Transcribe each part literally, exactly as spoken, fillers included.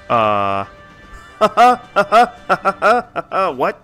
Uh... What?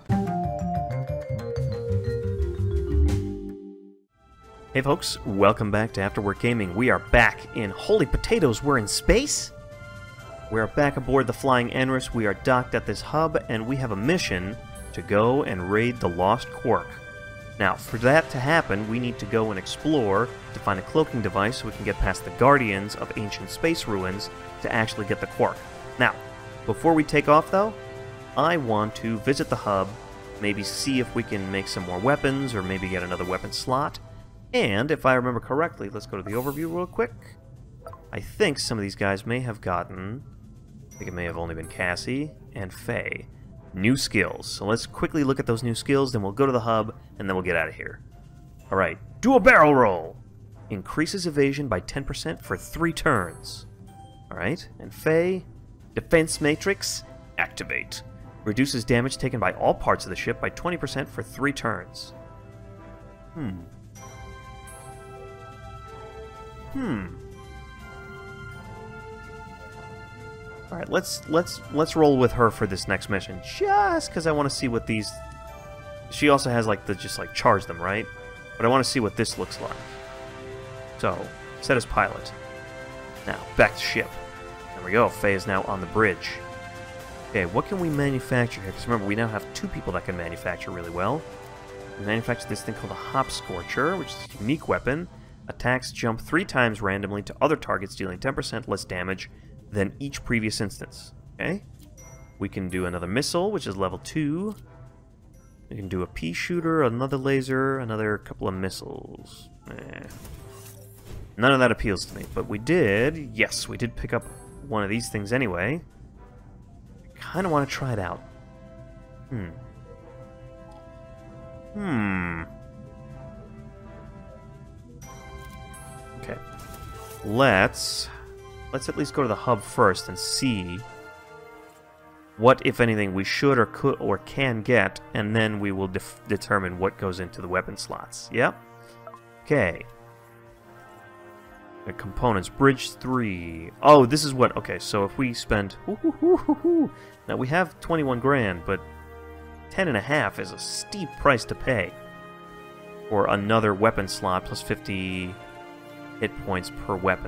Hey folks, welcome back to Afterwork Gaming. We are back in... Holy potatoes, we're in space? We're back aboard the Flying Enris. We are docked at this hub, and we have a mission to go and raid the Lost Quark. Now, for that to happen, we need to go and explore to find a cloaking device so we can get past the Guardians of Ancient Space Ruins to actually get the Quark. Now, before we take off, though, I want to visit the hub, maybe see if we can make some more weapons, or maybe get another weapon slot. And, if I remember correctly, let's go to the overview real quick. I think some of these guys may have gotten... I think it may have only been Cassie and Fay. New skills. So let's quickly look at those new skills, then we'll go to the hub, and then we'll get out of here. Alright, do a barrel roll! Increases evasion by ten percent for three turns. Alright, and Fay, Defense Matrix, activate. Reduces damage taken by all parts of the ship by twenty percent for three turns. Hmm. Hmm. All right, let's let's let's roll with her for this next mission, just because I want to see what these. She also has like the just like charge them, right? But I want to see what this looks like. So, set as pilot. Now back to ship. There we go. Faye is now on the bridge. Okay, what can we manufacture here? Because remember, we now have two people that can manufacture really well. We manufacture this thing called a Hop Scorcher, which is a unique weapon. Attacks jump three times randomly to other targets, dealing ten percent less damage than each previous instance. Okay? We can do another missile, which is level two. We can do a pea shooter, another laser, another couple of missiles. Eh. None of that appeals to me, but we did, yes, we did pick up one of these things anyway. I kind of want to try it out. Hmm. Hmm. Okay. Let's... Let's at least go to the hub first and see what, if anything, we should or could or can get, and then we will def determine what goes into the weapon slots. Yep. Okay. The components. Bridge three. Oh, this is what... Okay, so if we spend... Now, we have twenty-one grand, but ten and a half is a steep price to pay for another weapon slot plus fifty hit points per weapon.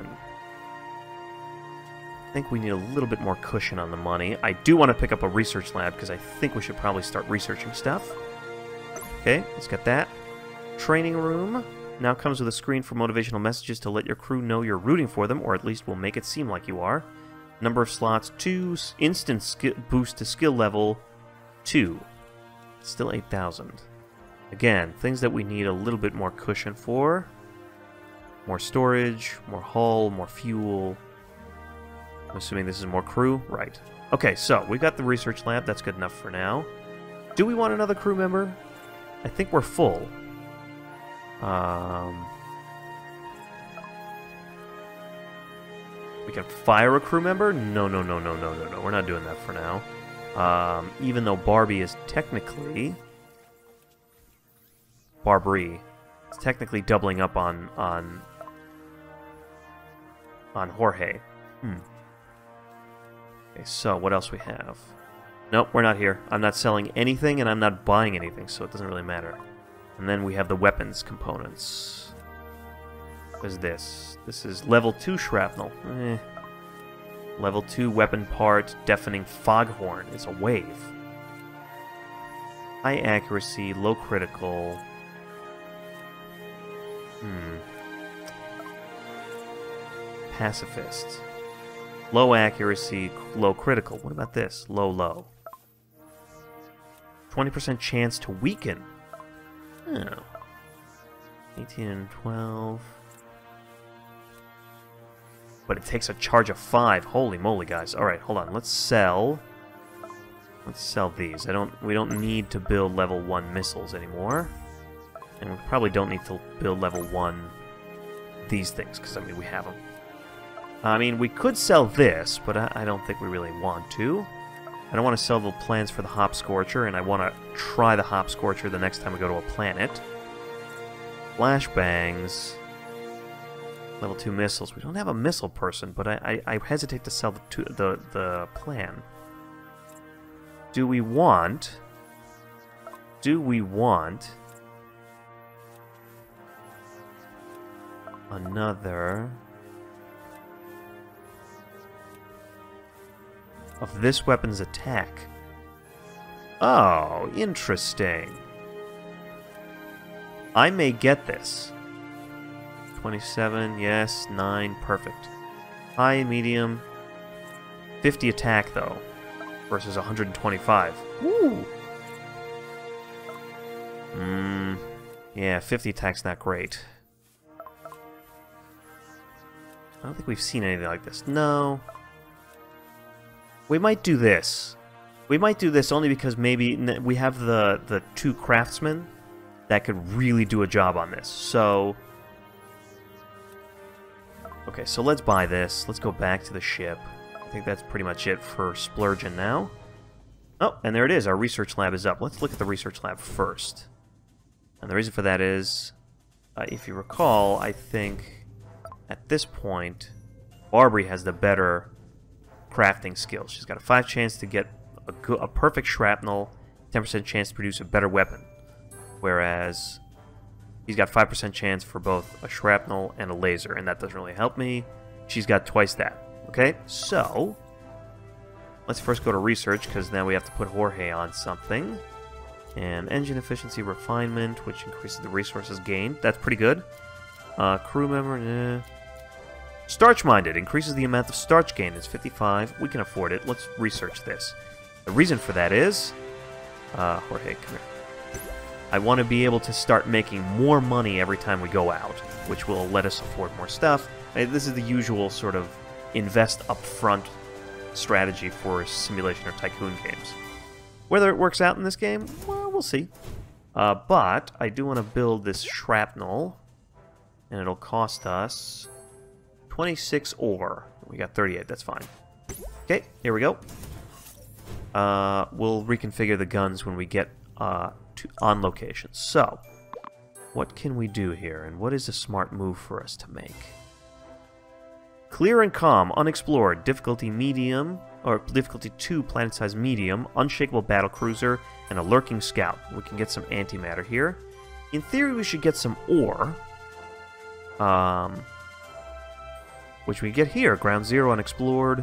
I think we need a little bit more cushion on the money. I do want to pick up a research lab because I think we should probably start researching stuff. Okay, let's get that. Training room now comes with a screen for motivational messages to let your crew know you're rooting for them, or at least will make it seem like you are. Number of slots, two. Instant skill boost to skill level, two. Still eight thousand. Again, things that we need a little bit more cushion for. More storage, more hull, more fuel. I'm assuming this is more crew? Right. Okay, so we've got the research lab. That's good enough for now. Do we want another crew member? I think we're full. Um, we can fire a crew member? No, no, no, no, no, no, no. We're not doing that for now. Um, even though Barbie is technically... Barbary. It's technically doubling up on... on, on Jorge. Hmm. Okay, so what else we have? Nope, we're not here. I'm not selling anything, and I'm not buying anything, so it doesn't really matter. And then we have the weapons components. What is this? This is level two shrapnel. Eh. Level two weapon part, deafening foghorn. It's a wave. High accuracy, low critical. Hmm. Pacifist. Low accuracy, low critical. What about this? Low, low. twenty percent chance to weaken. Oh. eighteen and twelve. But it takes a charge of five. Holy moly, guys. Alright, hold on. Let's sell. Let's sell these. I don't we don't need to build level one missiles anymore. And we probably don't need to build level one these things, because I mean we have them. I mean, we could sell this, but I, I don't think we really want to. I don't want to sell the plans for the Hop Scorcher, and I want to try the Hop Scorcher the next time we go to a planet. Flashbangs. Level two missiles. We don't have a missile person, but I, I, I hesitate to sell the, two, the, the plan. Do we want... Do we want... another... of this weapon's attack? Oh, interesting. I may get this. twenty-seven, yes, nine, perfect. High, medium, fifty attack, though, versus one hundred twenty-five. Woo! Hmm, yeah, fifty attack's not great. I don't think we've seen anything like this. No. We might do this. We might do this only because maybe we have the, the two craftsmen that could really do a job on this. So... okay, so let's buy this. Let's go back to the ship. I think that's pretty much it for splurging now. Oh, and there it is. Our research lab is up. Let's look at the research lab first. And the reason for that is, uh, if you recall, I think at this point, Barbary has the better crafting skills. She's got a five chance to get a, go a perfect shrapnel, ten percent chance to produce a better weapon. Whereas he's got five percent chance for both a shrapnel and a laser, and that doesn't really help me. She's got twice that. Okay, so let's first go to research, because now we have to put Jorge on something. And engine efficiency refinement, which increases the resources gained. That's pretty good. Uh, crew member, eh. Starch-minded, increases the amount of starch gained. It's fifty-five. We can afford it. Let's research this. The reason for that is... Uh, Jorge, come here. I want to be able to start making more money every time we go out, which will let us afford more stuff. This is the usual sort of invest upfront strategy for simulation or tycoon games. Whether it works out in this game, well, we'll see. Uh, but I do want to build this shrapnel, and it'll cost us twenty-six ore. We got thirty-eight, that's fine. Okay, here we go. Uh, we'll reconfigure the guns when we get uh, to on location. So, what can we do here, and what is a smart move for us to make? Clear and calm, unexplored, difficulty medium, or difficulty two, planet-sized medium, unshakable battle cruiser, and a lurking scout. We can get some antimatter here. In theory, we should get some ore, um, which we get here, ground zero, unexplored.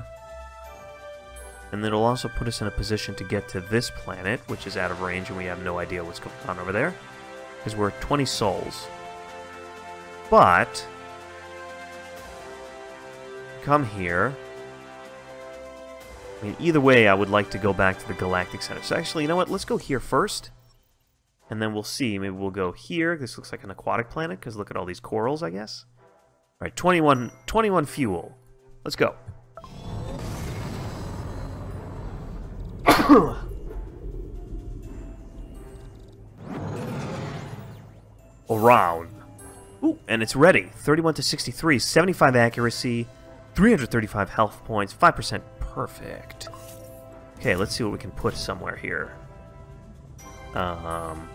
And then it'll also put us in a position to get to this planet, which is out of range, and we have no idea what's going on over there, because we're twenty souls. But come here. I mean, either way, I would like to go back to the Galactic Center. So actually, you know what? Let's go here first, and then we'll see. Maybe we'll go here. This looks like an aquatic planet, because look at all these corals, I guess. All right, twenty-one, twenty-one fuel. Let's go. Around. Ooh, and it's ready. thirty-one to sixty-three, seventy-five accuracy, three hundred thirty-five health points, five percent perfect. Okay, let's see what we can put somewhere here. Um...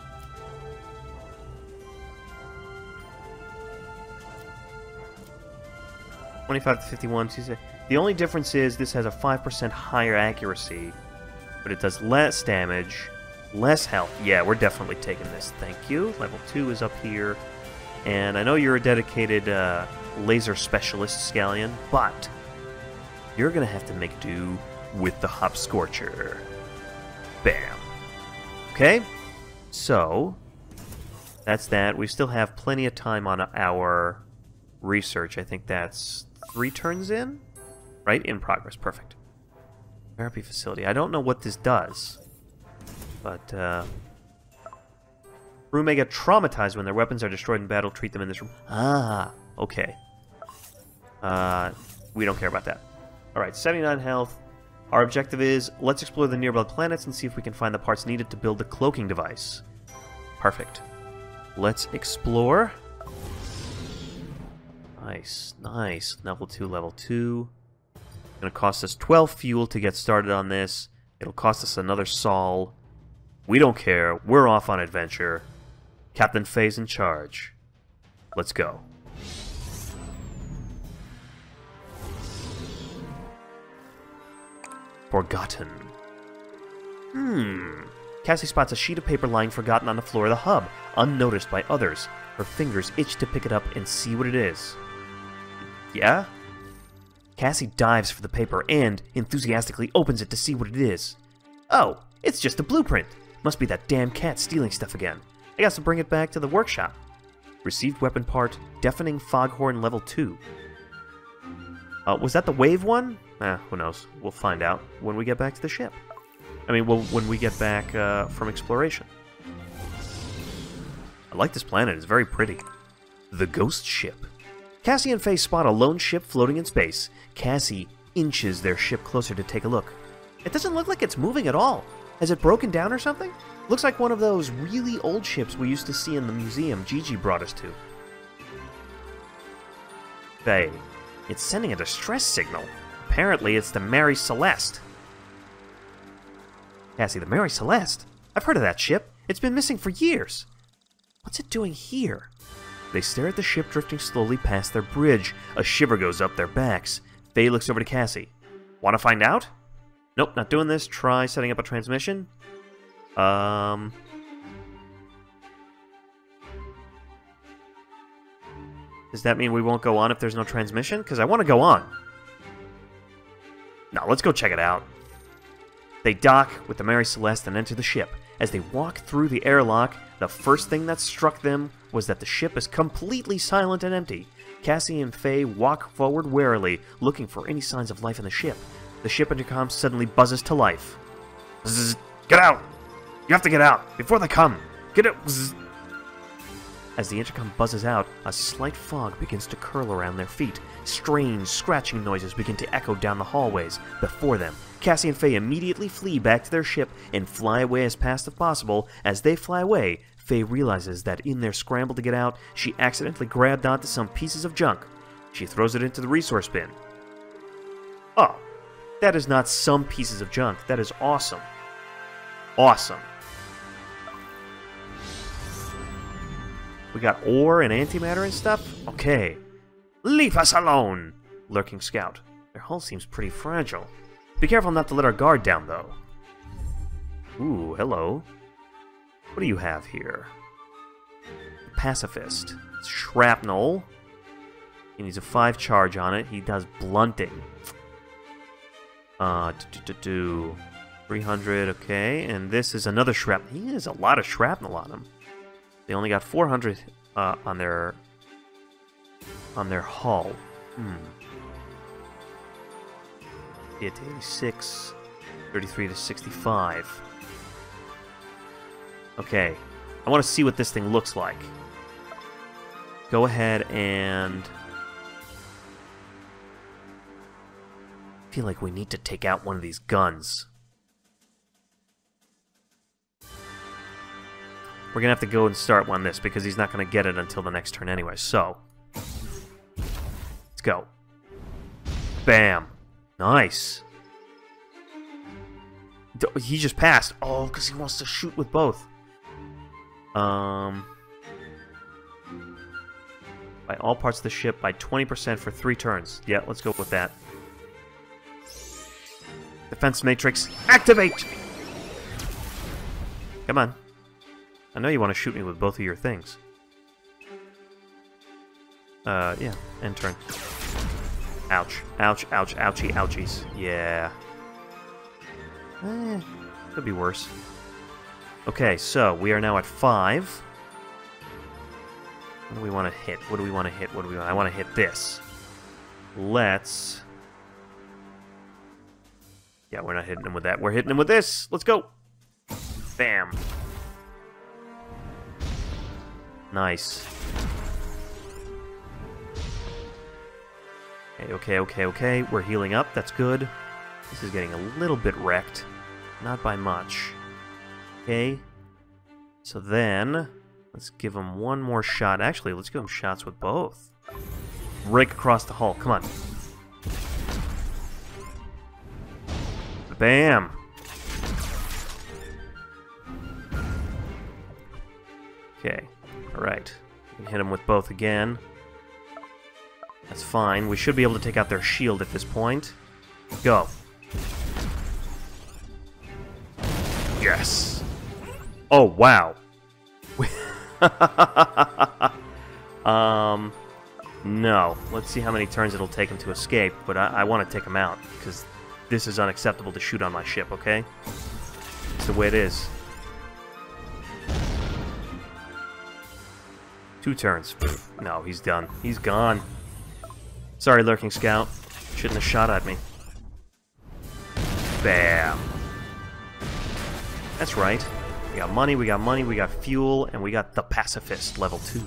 twenty-five to fifty-one. The only difference is this has a five percent higher accuracy, but it does less damage, less health. Yeah, we're definitely taking this. Thank you. Level two is up here. And I know you're a dedicated uh, laser specialist, Scallion, but you're going to have to make do with the Hop Scorcher. Bam. Okay? So, that's that. We still have plenty of time on our research. I think that's three turns in? Right? In progress. Perfect. Therapy facility. I don't know what this does, but uh, crew may get traumatized when their weapons are destroyed in battle. Treat them in this room. Ah, okay. Uh, we don't care about that. All right, seventy-nine health. Our objective is let's explore the nearby planets and see if we can find the parts needed to build the cloaking device. Perfect. Let's explore. Nice, nice. Level two, level two. Gonna cost us twelve fuel to get started on this. It'll cost us another sol. We don't care. We're off on adventure. Captain Fay's in charge. Let's go. Forgotten. Hmm. Cassie spots a sheet of paper lying forgotten on the floor of the hub, unnoticed by others. Her fingers itch to pick it up and see what it is. Yeah? Cassie dives for the paper and enthusiastically opens it to see what it is. Oh, it's just a blueprint. Must be that damn cat stealing stuff again. I guess I'll bring it back to the workshop. Received weapon part, deafening foghorn level two. Uh, was that the wave one? Eh, who knows. We'll find out when we get back to the ship. I mean, well, when we get back uh, from exploration. I like this planet. It's very pretty. The ghost ship. Cassie and Fay spot a lone ship floating in space. Cassie inches their ship closer to take a look. It doesn't look like it's moving at all. Has it broken down or something? Looks like one of those really old ships we used to see in the museum Gigi brought us to. Fay, it's sending a distress signal. Apparently it's the Mary Celeste. Cassie, the Mary Celeste? I've heard of that ship. It's been missing for years. What's it doing here? They stare at the ship drifting slowly past their bridge. A shiver goes up their backs. Fay looks over to Cassie. Want to find out? Nope, not doing this. Try setting up a transmission. Um... Does that mean we won't go on if there's no transmission? Because I want to go on. No, let's go check it out. They dock with the Mary Celeste and enter the ship. As they walk through the airlock, the first thing that struck them was that the ship is completely silent and empty. Cassie and Fay walk forward warily, looking for any signs of life in the ship. The ship intercom suddenly buzzes to life. Zzz, get out! You have to get out! Before they come! Get out! Zzz. As the intercom buzzes out, a slight fog begins to curl around their feet. Strange, scratching noises begin to echo down the hallways before them. Cassie and Fay immediately flee back to their ship and fly away as fast as possible. As they fly away, Fay realizes that in their scramble to get out, she accidentally grabbed onto some pieces of junk. She throws it into the resource bin. Oh, that is not some pieces of junk. That is awesome. Awesome. We got ore and antimatter and stuff? Okay. Leave us alone! Lurking Scout. Their hull seems pretty fragile. Be careful not to let our guard down, though. Ooh, hello. What do you have here? Pacifist. Shrapnel. He needs a five charge on it. He does blunting. Uh, do, do, do. three hundred, okay. And this is another shrapnel. He has a lot of shrapnel on him. They only got four hundred uh, on their on their hull. Hmm. Hit eighty-six, thirty-three to sixty-five. Okay, I want to see what this thing looks like. Go ahead and... I feel like we need to take out one of these guns. We're going to have to go and start one this, because he's not going to get it until the next turn anyway, so... Let's go. Bam. Nice. He just passed. Oh, because he wants to shoot with both. Um... By all parts of the ship by twenty percent for three turns. Yeah, let's go with that. Defense matrix, activate! Come on. I know you want to shoot me with both of your things. Uh, yeah, end turn. Ouch. Ouch, ouch, ouchie, ouchies. Yeah. Eh, could be worse. Okay, so we are now at five. What do we want to hit? What do we want to hit? What do we want? I want to hit this. Let's... Yeah, we're not hitting him with that. We're hitting him with this. Let's go. Bam. Nice. Okay, okay, okay, okay. We're healing up. That's good. This is getting a little bit wrecked. Not by much. Okay. So then... Let's give him one more shot. Actually, let's give him shots with both. Rake across the hull. Come on. Bam! Okay. Alright. We can hit him with both again. That's fine. We should be able to take out their shield at this point. Go. Yes. Oh, wow. um, no. Let's see how many turns it'll take him to escape, but I, I want to take him out, because this is unacceptable to shoot on my ship, okay? It's the way it is. Two turns. No, he's done. He's gone. Sorry, Lurking Scout. Shouldn't have shot at me. Bam. That's right. We got money, we got money, we got fuel, and we got the Pacifist, level two.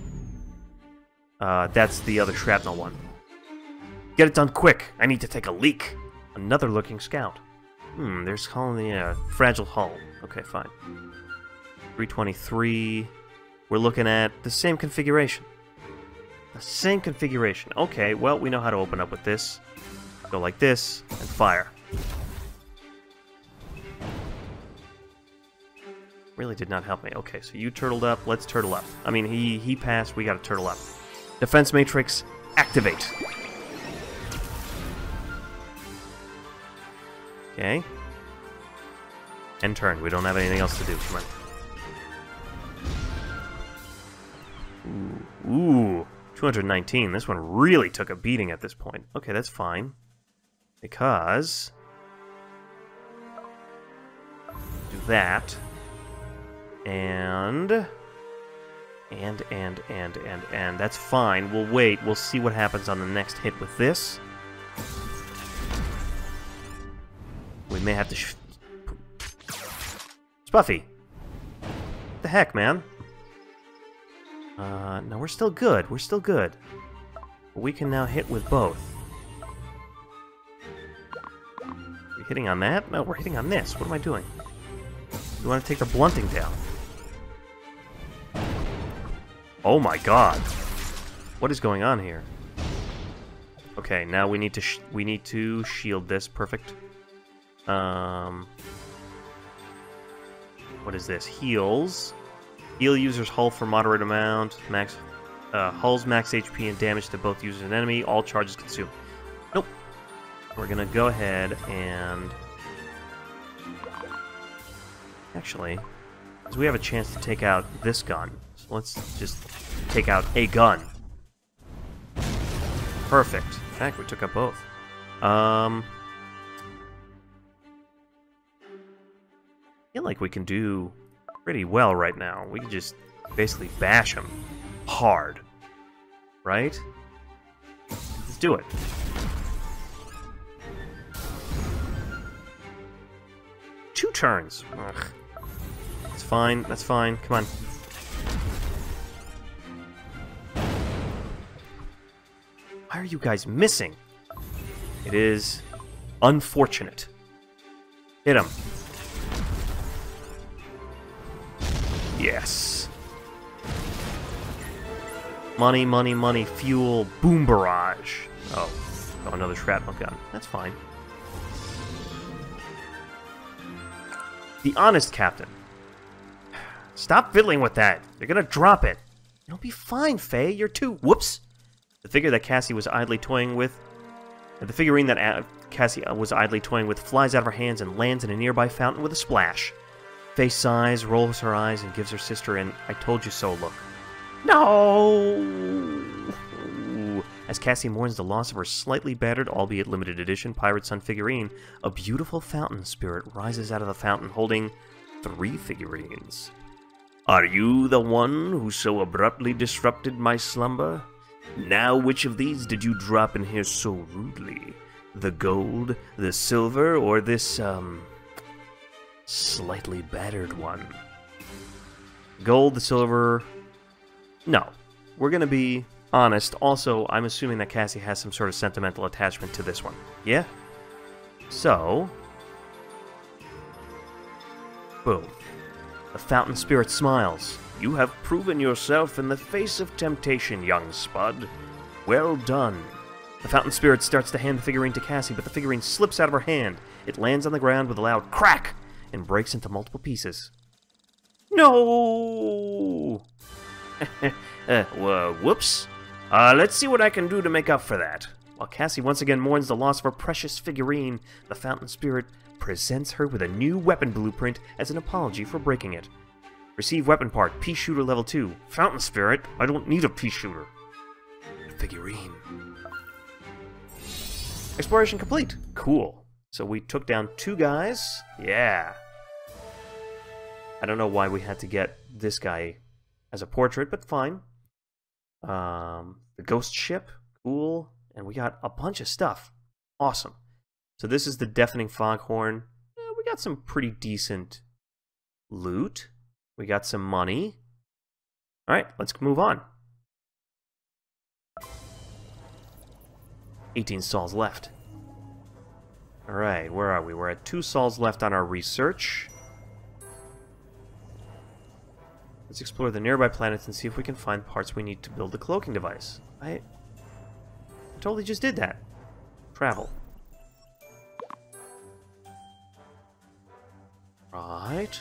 Uh, that's the other shrapnel one. Get it done quick! I need to take a leak! Another Lurking Scout. Hmm, there's only a fragile hull. Okay, fine. three twenty-three... We're looking at the same configuration. The same configuration. Okay, well, we know how to open up with this. Go like this, and fire. Really did not help me. Okay, so you turtled up. Let's turtle up. I mean, he, he passed. We gotta turtle up. Defense Matrix, activate. Okay. End turn. We don't have anything else to do. Come on. Ooh, ooh, two hundred nineteen. This one really took a beating at this point. Okay, that's fine. Because... do that. And... And, and, and, and, and. That's fine. We'll wait. We'll see what happens on the next hit with this. We may have to... Sh Spuffy! What the heck, man? Uh, no, we're still good. We're still good. We can now hit with both. Are we hitting on that? No, we're hitting on this. What am I doing? We want to take the blunting down. Oh my god. What is going on here? Okay, now we need to sh we need to shield this. Perfect. Um, what is this? Heals. Heal user's hull for moderate amount. Max uh, hull's max H P and damage to both user and enemy. All charges consumed. Nope. We're gonna go ahead and actually, because we have a chance to take out this gun, so let's just take out a gun. Perfect. In fact, we took out both. Um, I feel like we can do pretty well right now. We can just basically bash him hard, right? Let's do it. Two turns. Ugh. That's fine. That's fine. Come on. Why are you guys missing? It is unfortunate. Hit him. Yes. Money, money, money, fuel, boom barrage. Oh, oh, another shrapnel gun. That's fine. The honest captain. Stop fiddling with that. You're gonna drop it. You'll be fine, Fay. You're too... Whoops. The figure that Cassie was idly toying with... The figurine that Cassie was idly toying with flies out of her hands and lands in a nearby fountain with a splash. Fay sighs, rolls her eyes, and gives her sister an I told you so look. No! As Cassie mourns the loss of her slightly battered, albeit limited edition, Pirate Sun figurine, a beautiful fountain spirit rises out of the fountain holding three figurines. Are you the one who so abruptly disrupted my slumber? Now which of these did you drop in here so rudely? The gold, the silver, or this, um... slightly battered one? Gold, the silver... No. We're gonna be honest. Also, I'm assuming that Cassie has some sort of sentimental attachment to this one. Yeah? So... boom. The fountain spirit smiles. You have proven yourself in the face of temptation, young Spud. Well done. The fountain spirit starts to hand the figurine to Cassie, but the figurine slips out of her hand. It lands on the ground with a loud crack and breaks into multiple pieces. No! uh, well, whoops. Uh, let's see what I can do to make up for that. While Cassie once again mourns the loss of her precious figurine, the fountain spirit presents her with a new weapon blueprint as an apology for breaking it. Receive weapon part, pea shooter level two. Fountain spirit, I don't need a pea shooter. Figurine. Exploration complete. Cool. So we took down two guys. Yeah. I don't know why we had to get this guy as a portrait, but fine. Um, the ghost ship. Cool. And we got a bunch of stuff. Awesome. So this is the deafening foghorn. Eh, we got some pretty decent loot. We got some money. Alright, let's move on. eighteen sols left. Alright, where are we? We're at two sols left on our research. Let's explore the nearby planets and see if we can find parts we need to build the cloaking device. I, I totally just did that. Travel. Right.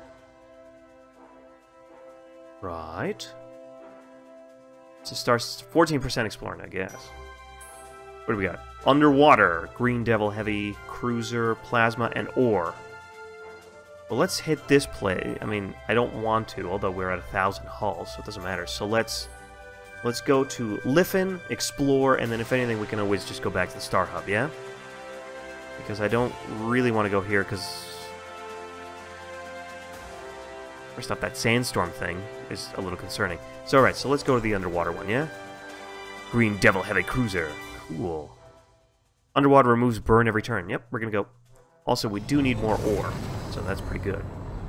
Right. So it starts fourteen percent exploring, I guess. What do we got? Underwater, Green Devil Heavy, Cruiser, Plasma, and Ore. Well, let's hit this play. I mean, I don't want to, although we're at a thousand hulls, so it doesn't matter. So let's let's go to Liffen, explore, and then if anything, we can always just go back to the Star Hub, yeah? Because I don't really want to go here, because first off, that sandstorm thing is a little concerning. So, alright, so let's go to the underwater one, yeah? Green Devil Heavy Cruiser. Cool. Underwater removes burn every turn. Yep, we're gonna go. Also, we do need more ore, so that's pretty good.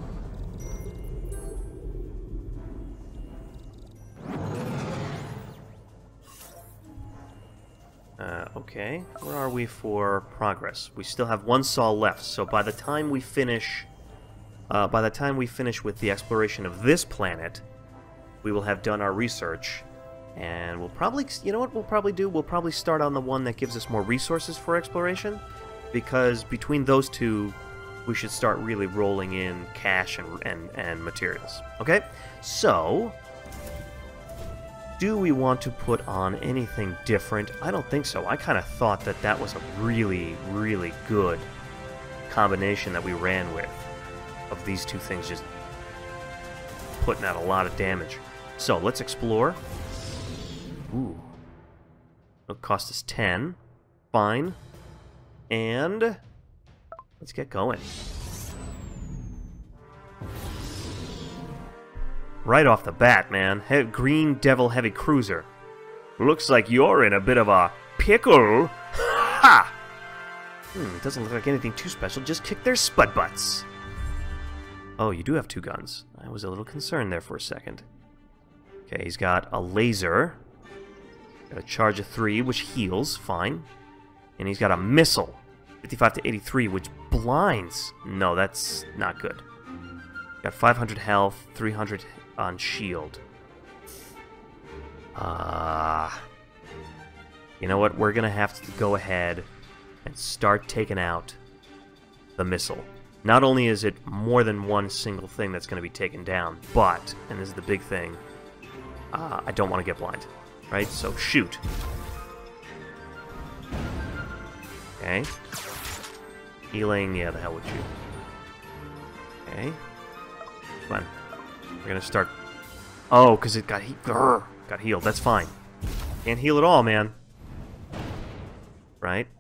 Uh, okay, where are we for progress? We still have one sol left, so by the time we finish... Uh, by the time we finish with the exploration of this planet, we will have done our research. And we'll probably, you know what we'll probably do? We'll probably start on the one that gives us more resources for exploration, because between those two, we should start really rolling in cash and, and, and materials. Okay? So, do we want to put on anything different? I don't think so. I kind of thought that that was a really, really good combination that we ran with, of these two things just putting out a lot of damage. So, let's explore. Ooh. It'll cost us ten. Fine. And let's get going. Right off the bat, man. He Green Devil Heavy Cruiser. Looks like you're in a bit of a pickle. Ha! Hmm, doesn't look like anything too special. Just kick their spud butts. Oh, you do have two guns. I was a little concerned there for a second. Okay, he's got a laser. Got a charge of three, which heals, fine. And he's got a missile, fifty-five to eighty-three, which blinds. No, that's not good. Got five hundred health, three hundred on shield. Ah. Uh, you know what? We're gonna have to go ahead and start taking out the missile. Not only is it more than one single thing that's gonna be taken down, but, and this is the big thing, uh, I don't want to get blind. Right, so shoot. Okay. Healing, yeah, the hell with you. Okay. Come on. We're gonna start... Oh, because it got, he Grr, got healed, that's fine. Can't heal at all, man. Right?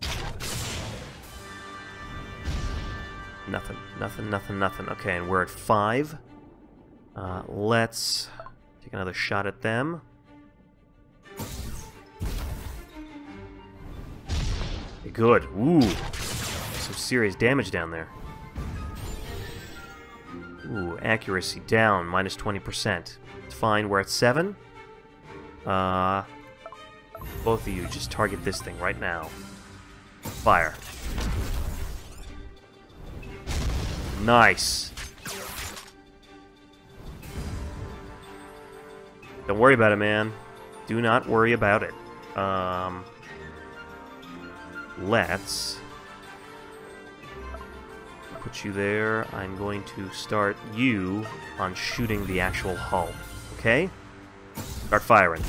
Nothing, nothing, nothing, nothing. Okay, and we're at five. Uh, let's take another shot at them. Good. Ooh. Some serious damage down there. Ooh, accuracy down, minus twenty percent. It's fine, we're at seven. Uh, both of you, just target this thing right now. Fire. Nice. Don't worry about it, man. Do not worry about it. Um... Let's put you there. I'm going to start you on shooting the actual hull. Okay? Start firing.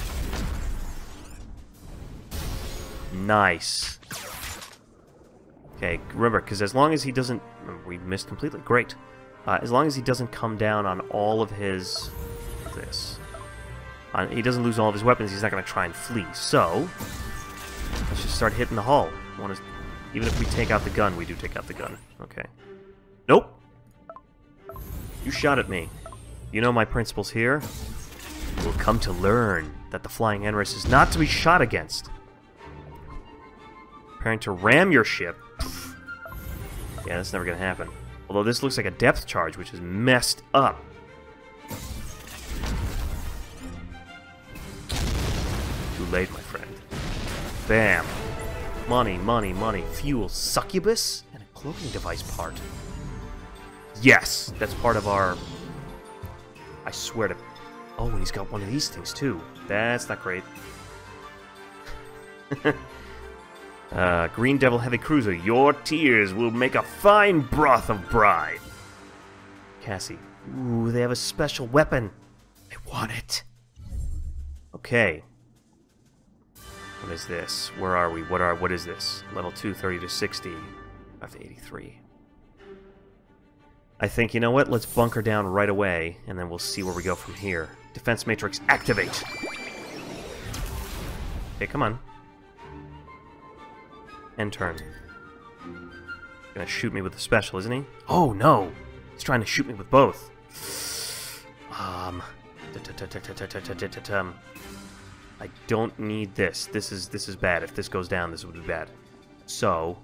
Nice. Okay, remember, because as long as he doesn't we missed completely. Great. Uh, as long as he doesn't come down on all of his... this. Uh, he doesn't lose all of his weapons, he's not going to try and flee. So, let's just start hitting the hull. Wanna, even if we take out the gun, we do take out the gun. Okay. Nope! You shot at me. You know my principles here? You will come to learn that the Flying Enris is not to be shot against. Preparing to ram your ship. Pfft. Yeah, that's never going to happen. Although this looks like a depth charge, which is messed up. Too late, my friend. Bam. Money, money, money. Fuel. Succubus? And a cloaking device part. Yes! That's part of our... I swear to... Oh, and he's got one of these things, too. That's not great. uh, Green Devil Heavy Cruiser. Your tears will make a fine broth of bride. Cassie. Ooh, they have a special weapon. I want it. Okay. What is this? Where are we? What are? What is this? Level two, thirty to sixty. five to eighty-three. I think, you know what? Let's bunker down right away, and then we'll see where we go from here. Defense Matrix, activate! Okay, come on. End turn. Gonna shoot me with the special, isn't he? Oh, no! He's trying to shoot me with both. Um... I don't need this. This is this is bad. If this goes down, this would be bad. So...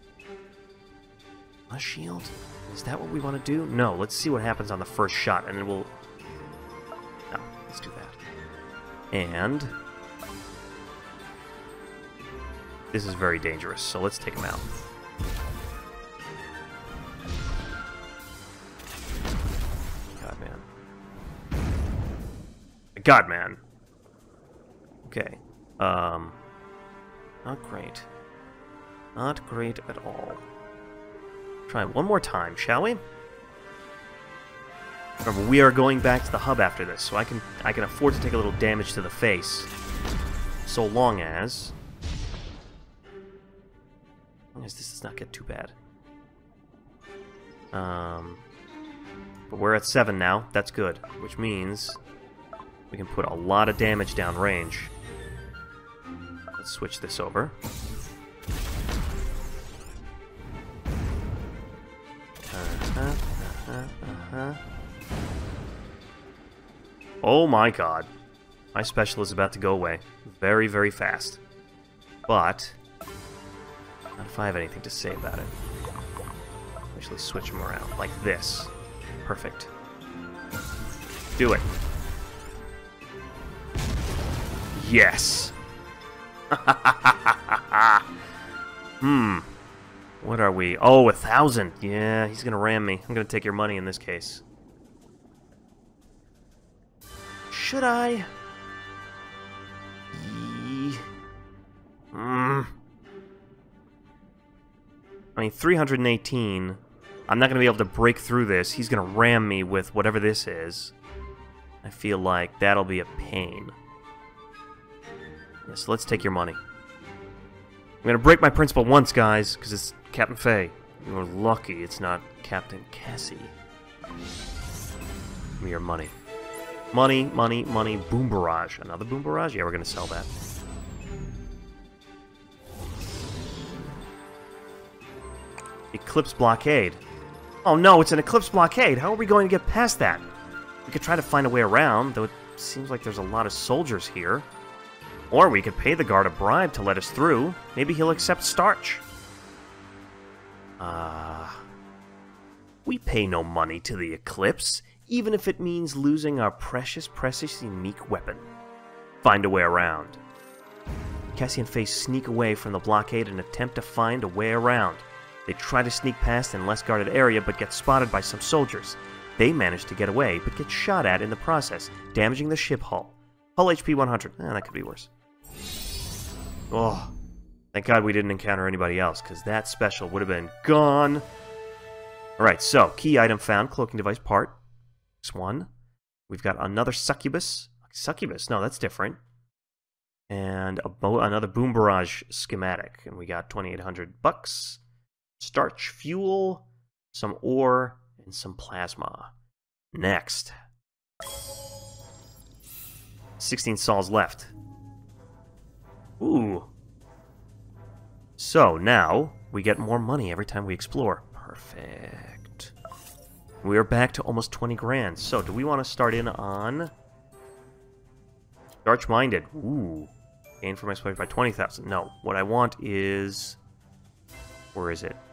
a shield? Is that what we want to do? No, let's see what happens on the first shot, and then we'll... No, let's do that. And... this is very dangerous, so let's take him out. God, man. God, man. Okay. Um... Not great. Not great at all. Try it one more time, shall we? Remember, we are going back to the hub after this, so I can I can afford to take a little damage to the face. So long as... as long as this does not get too bad. Um, but we're at seven now. That's good. Which means we can put a lot of damage down range. Let's switch this over. Uh-huh, uh-huh, uh-huh. Oh my god. My special is about to go away. Very, very fast. But... not if I have anything to say about it. Actually switch them around. Like this. Perfect. Do it. Yes! Hmm. What are we? Oh, a thousand. Yeah, he's gonna ram me. I'm gonna take your money in this case. Should I? Hmm. I mean, three hundred eighteen. I'm not gonna be able to break through this. He's gonna ram me with whatever this is. I feel like that'll be a pain. Yes, let's take your money. I'm gonna break my principle once, guys, because it's Captain Fay. You're lucky it's not Captain Cassie. Give me your money. Money, money, money, boom barrage. Another boom barrage? Yeah, we're gonna sell that. Eclipse blockade. Oh no, it's an eclipse blockade! How are we going to get past that? We could try to find a way around, though it seems like there's a lot of soldiers here. Or we could pay the guard a bribe to let us through. Maybe he'll accept starch. Ah. Uh, we pay no money to the Eclipse, even if it means losing our precious, precious, unique weapon. Find a way around. Cassie and Fay sneak away from the blockade and attempt to find a way around. They try to sneak past in less guarded area, but get spotted by some soldiers. They manage to get away, but get shot at in the process, damaging the ship hull. Hull H P one hundred. Eh, that could be worse. Oh, thank God we didn't encounter anybody else, because that special would have been gone. Alright, so, key item found, cloaking device part. Next one. We've got another succubus. Succubus? No, that's different. And a bo another boom barrage schematic. And we got twenty-eight hundred bucks. Starch, fuel, some ore, and some plasma. Next. sixteen sols left. Ooh. So, now, we get more money every time we explore. Perfect. We are back to almost twenty grand. So, do we want to start in on... Arch-minded. Ooh. Gain from exploration by twenty thousand. No. What I want is... Where is it?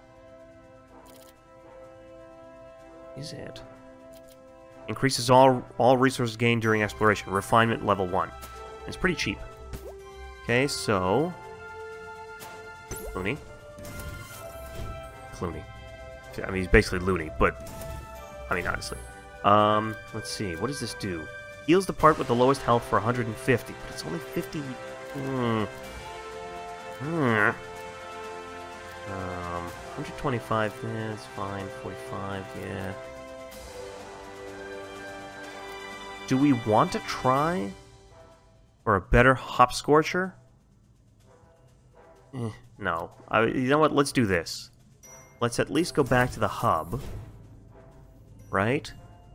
Is it? Increases all all resources gained during exploration. Refinement level one. It's pretty cheap. Okay, so... Clooney. Clooney. I mean, he's basically loony, but... I mean, honestly. Um, let's see. What does this do? Heals the part with the lowest health for one hundred fifty, but it's only fifty... Hmm. Hmm. Um, one hundred twenty-five, yeah, that's fine. forty-five, yeah. Do we want to try for a better Hop Scorcher? Eh, no. I, you know what? Let's do this. Let's at least go back to the hub. Right?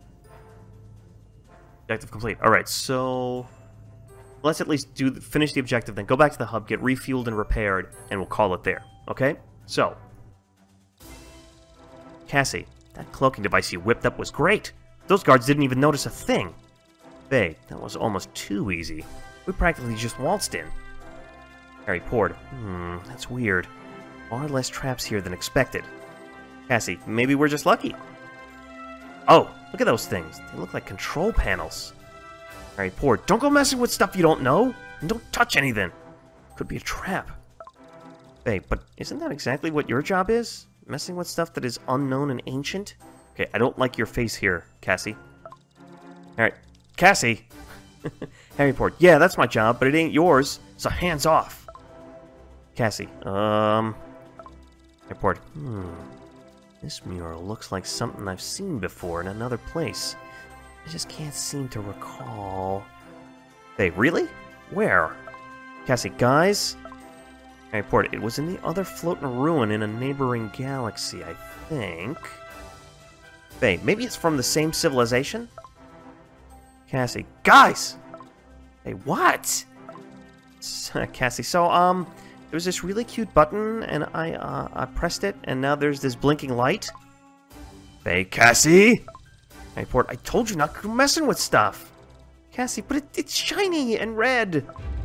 Objective complete. Alright, so... Let's at least do finish the objective, then go back to the hub, get refueled and repaired, and we'll call it there. Okay? So. Cassie, that cloaking device you whipped up was great. Those guards didn't even notice a thing. Fay, that was almost too easy. We practically just waltzed in. Harry poured. Hmm, that's weird. Far less traps here than expected. Cassie, maybe we're just lucky. Oh, look at those things. They look like control panels. Harry poured. Don't go messing with stuff you don't know. And don't touch anything. Could be a trap. Fay, but isn't that exactly what your job is? Messing with stuff that is unknown and ancient? Okay, I don't like your face here, Cassie. Alright, Cassie! Harry poured. Yeah, that's my job, but it ain't yours, so hands off. Cassie, um... Harry poured. Hmm... This mural looks like something I've seen before in another place. I just can't seem to recall... Hey, really? Where? Cassie, guys? I reported it was in the other floating ruin in a neighboring galaxy, I think. Hey, maybe it's from the same civilization? Cassie, guys! Hey, what? Cassie, so, um... there was this really cute button, and I, uh, I pressed it, and now there's this blinking light. Hey, Cassie! I report, I told you not to go messing with stuff! Cassie, but it, it's shiny and red!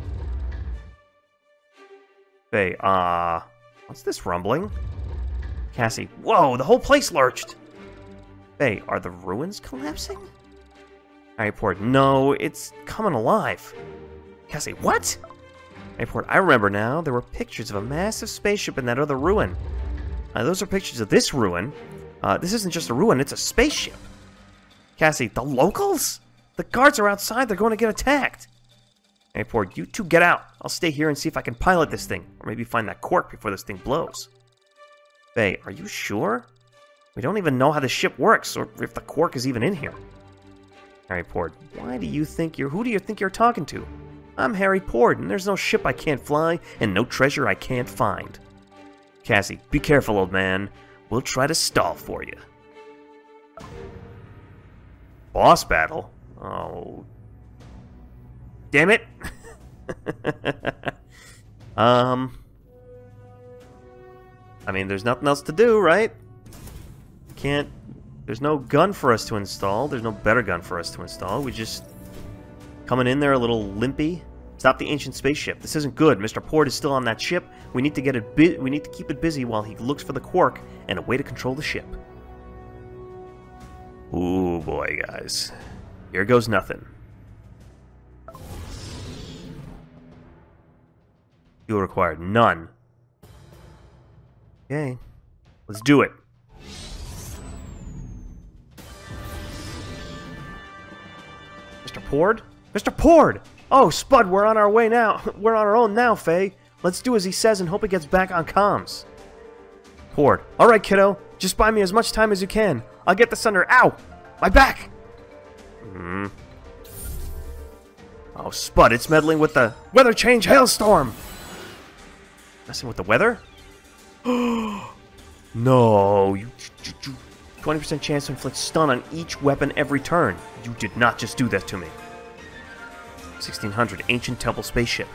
Hey, uh... what's this rumbling? Cassie, whoa, the whole place lurched! Hey, are the ruins collapsing? I report, no, it's coming alive. Cassie, what? I report, I remember now, there were pictures of a massive spaceship in that other ruin. Uh, those are pictures of this ruin. Uh, this isn't just a ruin, it's a spaceship. Cassie, the locals? The guards are outside, they're going to get attacked. I report, you two get out. I'll stay here and see if I can pilot this thing, or maybe find that quark before this thing blows. Faye, are you sure? We don't even know how the ship works, or if the quark is even in here. Harry Pord, why do you think you're... Who do you think you're talking to? I'm Harry Pord, and there's no ship I can't fly, and no treasure I can't find. Cassie, be careful, old man. We'll try to stall for you. Boss battle? Oh... Damn it! um... I mean, there's nothing else to do, right? Can't... There's no gun for us to install. There's no better gun for us to install. We just... Coming in there a little limpy. Stop the ancient spaceship. This isn't good. Mister Port is still on that ship. We need to get it bu- we need to keep it busy while he looks for the quark and a way to control the ship. Ooh, boy, guys. Here goes nothing. Fuel required. None. Okay. Let's do it. Mister Pord? Mister Pord! Oh, Spud, we're on our way now. We're on our own now, Faye. Let's do as he says and hope he gets back on comms. Pord. Alright, kiddo. Just buy me as much time as you can. I'll get this under... Ow! My back! Hmm. Oh, Spud, it's meddling with the... Weather change hailstorm! Messing with the weather? No, you, you, you twenty percent chance to inflict stun on each weapon every turn. You did not just do that to me. sixteen hundred, Ancient Temple Spaceship.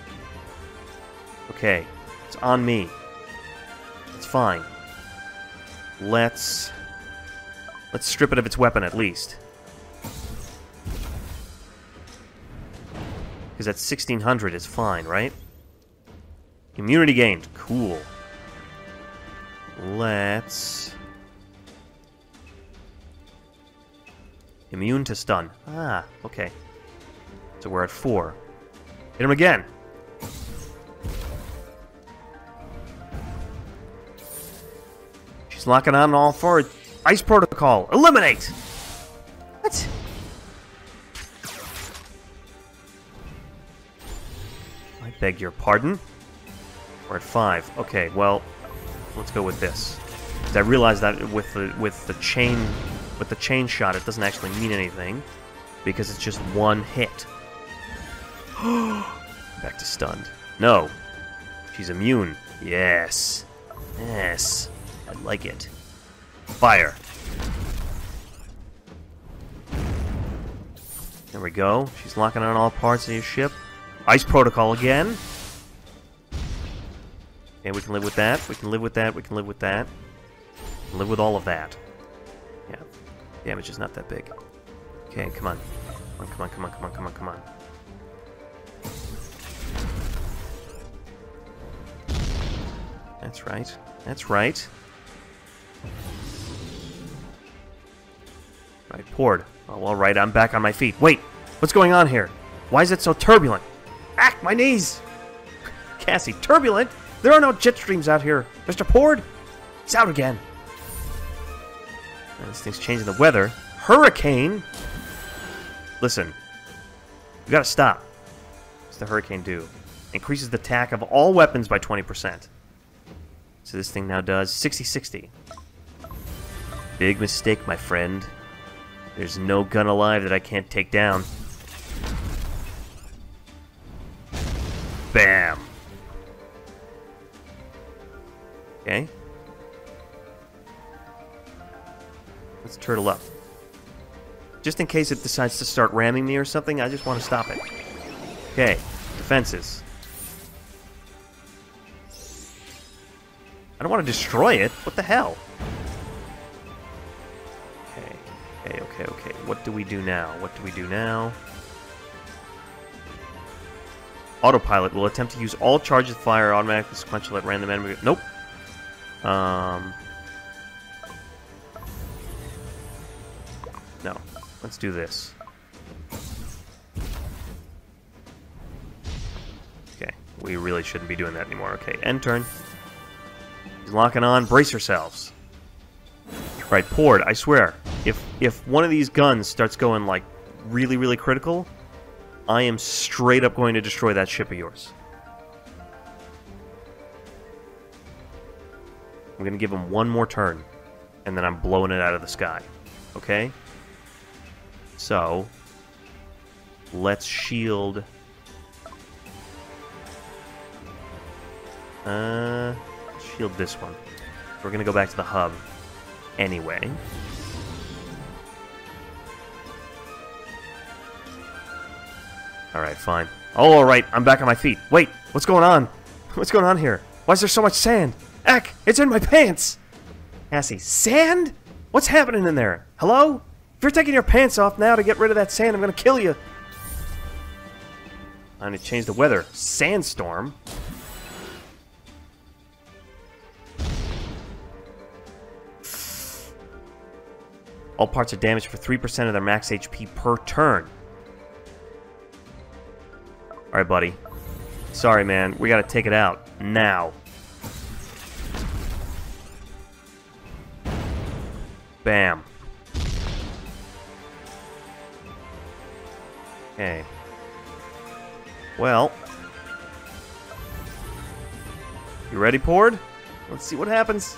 Okay, it's on me. It's fine. Let's... Let's strip it of its weapon, at least. Because that sixteen hundred is fine, right? Immunity gained. Cool. Let's... Immune to stun. Ah, okay. So we're at four. Hit him again. She's locking on all four. Ice Protocol. Eliminate! What? I beg your pardon? We're at five. Okay, well, let's go with this. I realize that with the with the chain with the chain shot, it doesn't actually mean anything because it's just one hit. Back to stunned. No, she's immune. Yes, yes, I like it. Fire. There we go. She's locking on all parts of your ship. Ice Protocol again. Okay, we can live with that. We can live with that. We can live with that. We can live with all of that. Yeah. Damage is not that big. Okay, come on. Come on, come on, come on, come on, come on, come on. That's right. That's right. Right, poured. Oh, all right, I'm back on my feet. Wait, what's going on here? Why is it so turbulent? Ah, my knees! Cassie, turbulent? There are no jet streams out here. Mister Pord? He's out again. Oh, this thing's changing the weather. Hurricane? Listen. We gotta stop. What's the hurricane do? Increases the attack of all weapons by twenty percent. So this thing now does sixty sixty. Big mistake, my friend. There's no gun alive that I can't take down. Bam! Okay. Let's turtle up. Just in case it decides to start ramming me or something, I just want to stop it. Okay. Defenses. I don't want to destroy it. What the hell? Okay. Okay, okay, okay. What do we do now? What do we do now? Autopilot will attempt to use all charges of fire automatically sequential at random enemy. Nope. Um. No. Let's do this. Okay. We really shouldn't be doing that anymore. Okay. End turn. He's locking on. Brace yourselves. Right. Poured. I swear. If if one of these guns starts going like really really critical, I am straight up going to destroy that ship of yours. I'm going to give him one more turn, and then I'm blowing it out of the sky. Okay? So, let's shield... Uh, shield this one. We're going to go back to the hub anyway. Alright, fine. Oh, alright, I'm back on my feet. Wait, what's going on? What's going on here? Why is there so much sand? Eck, it's in my pants! Cassie, sand? What's happening in there? Hello? If you're taking your pants off now to get rid of that sand, I'm gonna kill you. I need to change the weather. Sandstorm? All parts are damaged for three percent of their max H P per turn. Alright, buddy. Sorry, man. We gotta take it out. Now. Bam. Okay. Well. You ready, Pord? Let's see what happens.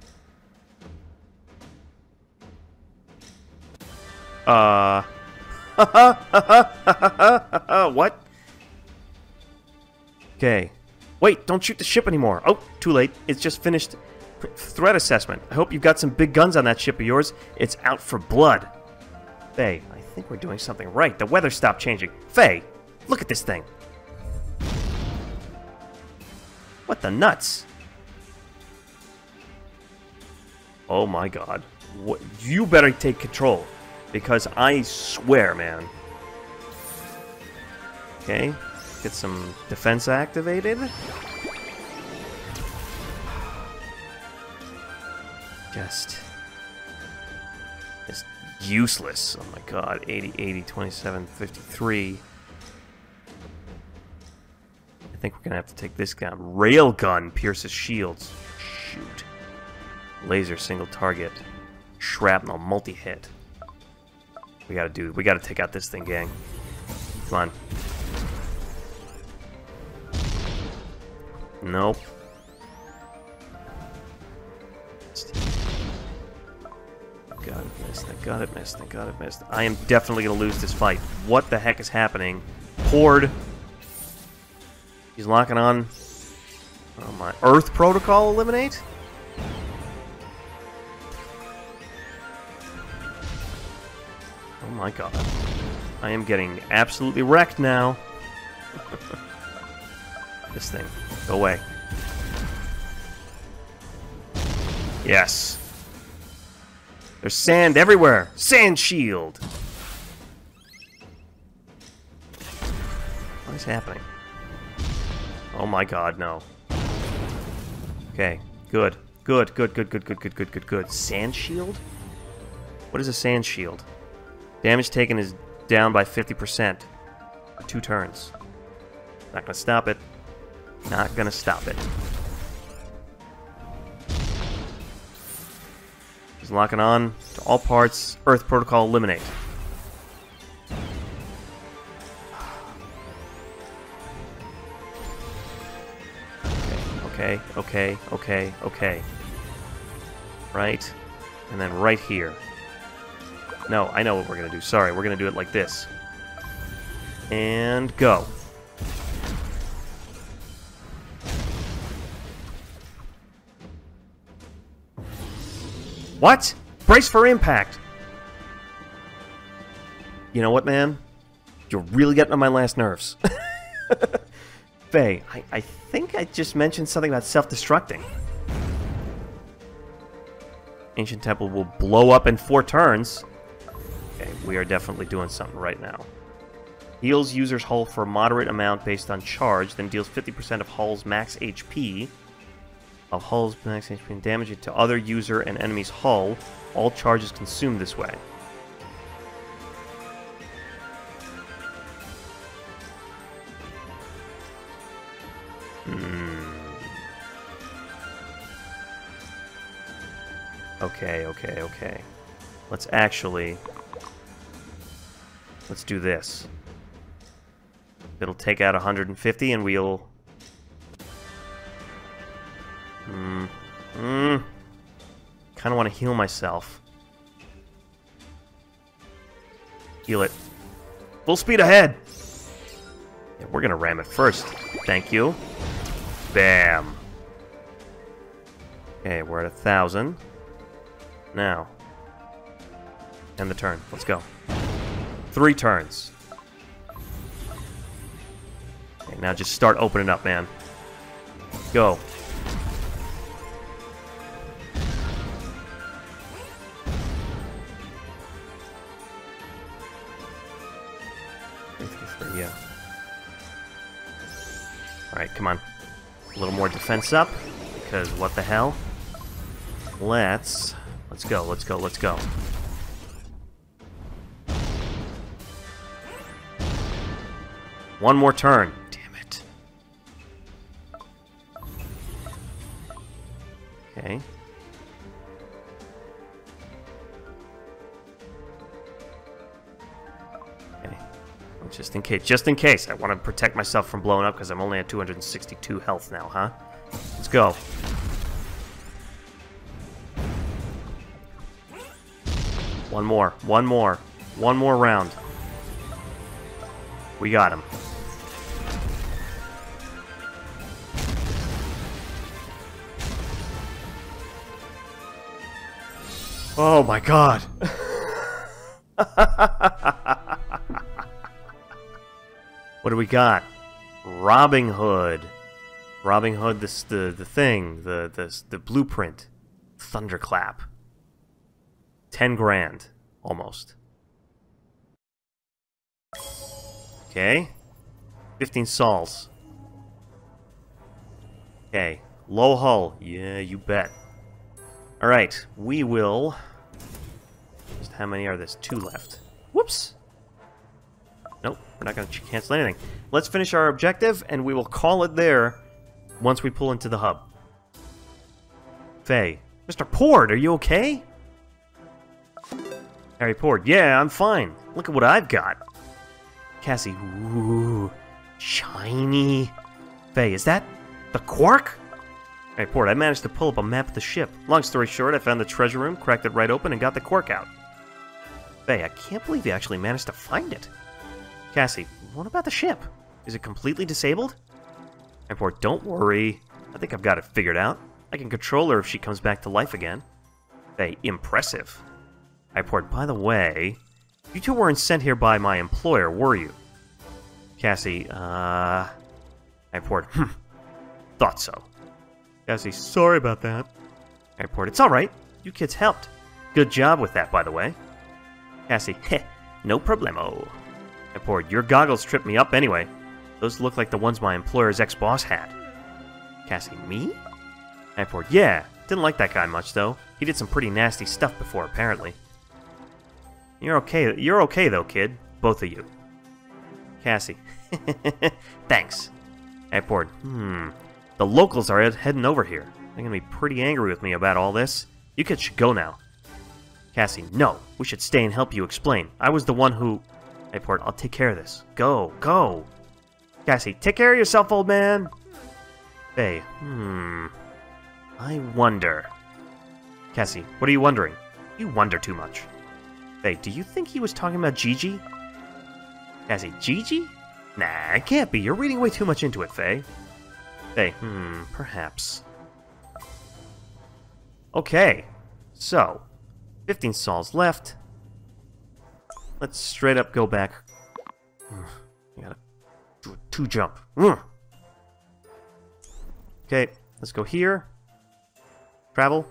Uh... What? Okay. Wait, don't shoot the ship anymore. Oh, too late. It's just finished threat assessment. I hope you've got some big guns on that ship of yours. It's out for blood. Faye, I think we're doing something right. The weather stopped changing. Faye, look at this thing. What the nuts? Oh my god. What? You better take control. Because I swear, man. Okay. Get some defense activated. Just... Just useless. Oh my god. eighty, eighty, twenty-seven, fifty-three. I think we're gonna have to take this gun. Railgun pierces shields. Shoot. Laser single target. Shrapnel multi-hit. We gotta do. We gotta take out this thing, gang. Come on. Nope. Got it missed. I got it missed. I got it missed. I am definitely gonna lose this fight. What the heck is happening? Horde. He's locking on. Oh my. Earth Protocol eliminate? Oh my god. I am getting absolutely wrecked now. This thing. Go away. Yes. There's sand everywhere. Sand shield. What is happening? Oh my god, no. Okay, good. Good, good, good, good, good, good, good, good, good. Sand shield? What is a sand shield? Damage taken is down by fifty percent for two turns. Not gonna stop it. Not gonna stop it. He's locking on to all parts. Earth Protocol eliminate. Okay, okay, okay, okay. Right. And then right here. No, I know what we're going to do. Sorry, we're going to do it like this. And go. What? Brace for impact! You know what, man? You're really getting on my last nerves. Faye, I, I think I just mentioned something about self-destructing. Ancient Temple will blow up in four turns. Okay, we are definitely doing something right now. Heals user's hull for a moderate amount based on charge, then deals fifty percent of hull's max H P. Of hull's max H P and damage it to other user and enemy's hull. All charges consumed this way. Hmm. Okay, okay, okay. Let's actually... Let's do this. It'll take out one hundred fifty and we'll... Hmm. Hmm. Kind of want to heal myself. Heal it. Full speed ahead! Yeah, we're gonna ram it first. Thank you. Bam. Okay, we're at a thousand. Now. End the turn. Let's go. Three turns. Okay, now just start opening up, man. Go. Three, three, three, yeah. Alright, come on. A little more defense up, because what the hell? Let's... Let's go, let's go, let's go. One more turn. Damn it. Okay. Okay. Just in case. Just in case. I want to protect myself from blowing up because I'm only at two hundred sixty-two health now, huh? Let's go. One more. One more. One more round. We got him. Oh my god. What do we got? Robbing Hood. Robbing Hood, this the the thing, the the the blueprint. Thunderclap. Ten grand, almost. Okay. Fifteen sols. Okay. Low hull. Yeah, you bet. Alright, we will... Just how many are there? Two left. Whoops! Nope, we're not going to cancel anything. Let's finish our objective, and we will call it there once we pull into the hub. Fay. Mister Pord, are you okay? Harry Pord. Yeah, I'm fine. Look at what I've got. Cassie. Ooh. Shiny. Fay, is that the Quark? Hey, Port, I managed to pull up a map of the ship. Long story short, I found the treasure room, cracked it right open, and got the Quark out. Fay, I can't believe you actually managed to find it. Cassie, what about the ship? Is it completely disabled? Hey, Port, don't worry. I think I've got it figured out. I can control her if she comes back to life again. Fay, impressive. Hey, Port, by the way, you two weren't sent here by my employer, were you? Cassie, uh... Hey, Port, hmm. Thought so. Cassie, sorry about that. Airport, it's alright. You kids helped. Good job with that, by the way. Cassie, heh, no problemo. Airport, your goggles tripped me up anyway. Those look like the ones my employer's ex-boss had. Cassie, me? Airport, yeah. Didn't like that guy much, though. He did some pretty nasty stuff before, apparently. You're okay, you're okay, though, kid. Both of you. Cassie, thanks. Airport, hmm... The locals are heading over here. They're gonna be pretty angry with me about all this. You kids should go now. Cassie, no. We should stay and help you explain. I was the one who... Hey, Port, I'll take care of this. Go, go. Cassie, take care of yourself, old man. Fay, hmm... I wonder... Cassie, what are you wondering? You wonder too much. Fay, do you think he was talking about Gigi? Cassie, Gigi? Nah, it can't be. You're reading way too much into it, Fay. Hey, hmm, perhaps. Okay, so, fifteen sols left. Let's straight up go back. I gotta do a two jump. Okay, let's go here. Travel.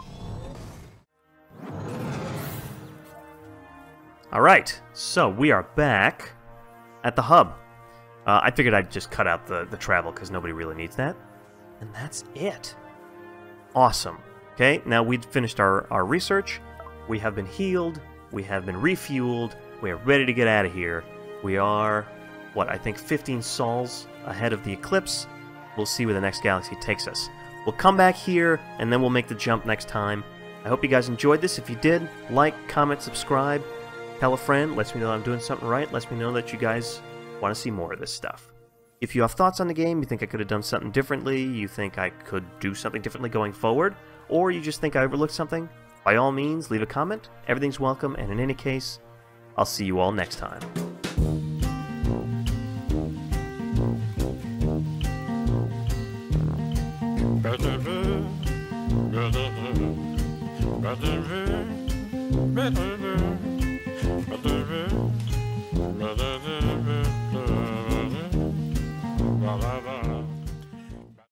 Alright, so we are back at the hub. Uh, I figured I'd just cut out the, the travel because nobody really needs that. And that's it. Awesome. Okay, now we've finished our, our research. We have been healed. We have been refueled. We are ready to get out of here. We are, what, I think fifteen sols ahead of the eclipse. We'll see where the next galaxy takes us. We'll come back here, and then we'll make the jump next time. I hope you guys enjoyed this. If you did, like, comment, subscribe, tell a friend. Lets me know I'm doing something right. Lets me know that you guys want to see more of this stuff. If you have thoughts on the game, you think I could have done something differently, you think I could do something differently going forward, or you just think I overlooked something, by all means, leave a comment. Everything's welcome, and in any case, I'll see you all next time. Better, better, better, better, better, better.